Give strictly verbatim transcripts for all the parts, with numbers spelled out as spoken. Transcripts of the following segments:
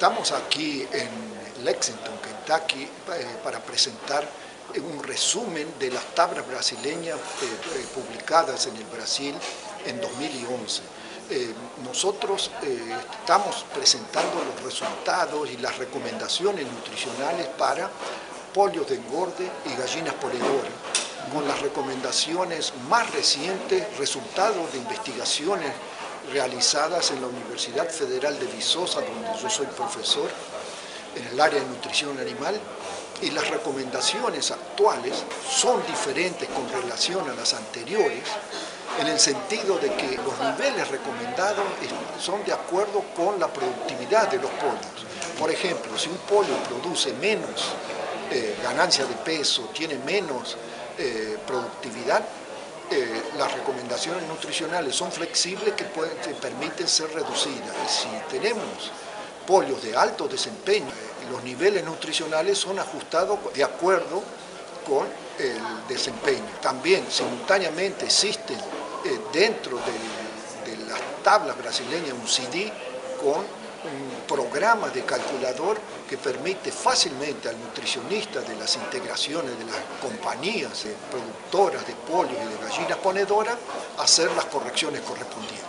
Estamos aquí en Lexington, Kentucky, eh, para presentar un resumen de las tablas brasileñas eh, eh, publicadas en el Brasil en dos mil once. Eh, nosotros eh, estamos presentando los resultados y las recomendaciones nutricionales para pollos de engorde y gallinas ponedoras, con las recomendaciones más recientes, resultados de investigaciones realizadas en la Universidad Federal de Viçosa, donde yo soy profesor en el área de nutrición animal, y las recomendaciones actuales son diferentes con relación a las anteriores, en el sentido de que los niveles recomendados son de acuerdo con la productividad de los pollos. Por ejemplo, si un pollo produce menos eh, ganancia de peso, tiene menos eh, productividad, eh, las recomendaciones nutricionales son flexibles que, pueden, que permiten ser reducidas. Y si tenemos pollos de alto desempeño, los niveles nutricionales son ajustados de acuerdo con el desempeño. También simultáneamente existen eh, dentro de, de las tablas brasileñas un C D con un programa de calculador que permite fácilmente al nutricionista de las integraciones de las compañías eh, productoras de pollos y de gallinas ponedoras hacer las correcciones correspondientes.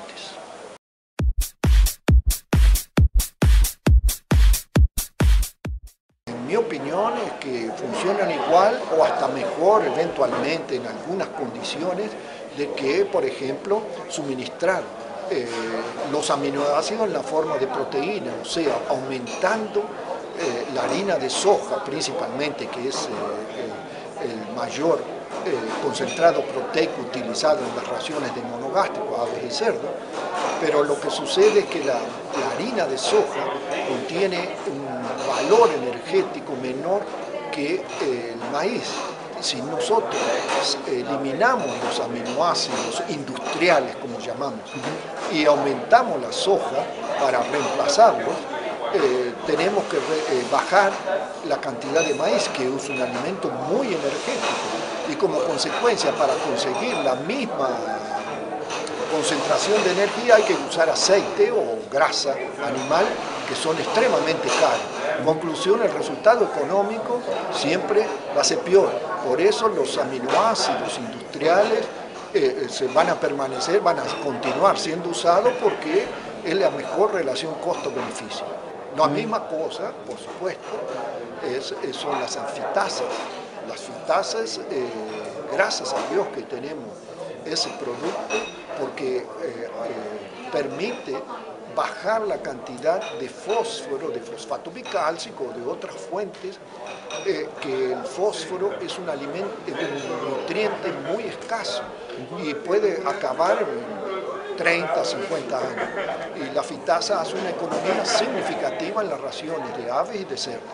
Mi opinión es que funcionan igual o hasta mejor eventualmente en algunas condiciones de que, por ejemplo, suministrar eh, los aminoácidos en la forma de proteína, o sea, aumentando eh, la harina de soja principalmente, que es eh, el mayor eh, concentrado proteico utilizado en las raciones de monogástricos, aves y cerdos, pero lo que sucede es que la, la harina de soja contiene un valor energético menor que eh, el maíz. Si nosotros eliminamos los aminoácidos industriales, como llamamos, y aumentamos la soja para reemplazarlos, eh, tenemos que re, eh, bajar la cantidad de maíz, que es un alimento muy energético, y como consecuencia, para conseguir la misma concentración de energía hay que usar aceite o grasa animal, que son extremadamente caros. En conclusión, el resultado económico siempre va a ser peor. Por eso los aminoácidos industriales eh, se van a permanecer, van a continuar siendo usados porque es la mejor relación costo-beneficio. La misma cosa, por supuesto, es, son las fitazas. Las fitazas, eh, gracias a Dios que tenemos ese producto, porque eh, eh, permite bajar la cantidad de fósforo, de fosfato bicálcico o de otras fuentes, eh, que el fósforo es un alimento, un nutriente muy escaso y puede acabar en treinta, cincuenta años. Y la fitasa hace una economía significativa en las raciones de aves y de cerdos.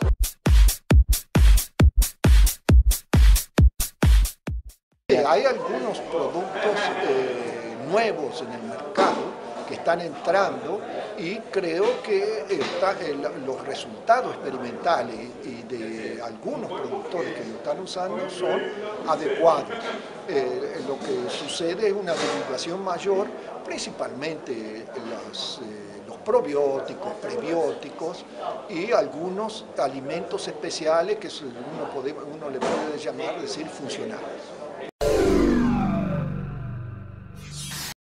Hay algunos productos eh, nuevos en el mercado que están entrando y creo que está, eh, los resultados experimentales y de algunos productores que lo están usando son adecuados. Eh, lo que sucede es una divulgación mayor, principalmente los, eh, los probióticos, prebióticos y algunos alimentos especiales que uno, puede, uno le puede llamar, decir, funcionales.